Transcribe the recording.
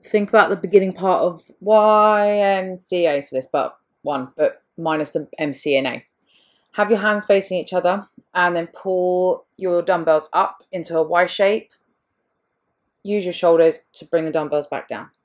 think about the beginning part of YMCA for this, but minus the MC and A. Have your hands facing each other and then pull your dumbbells up into a Y shape. Use your shoulders to bring the dumbbells back down.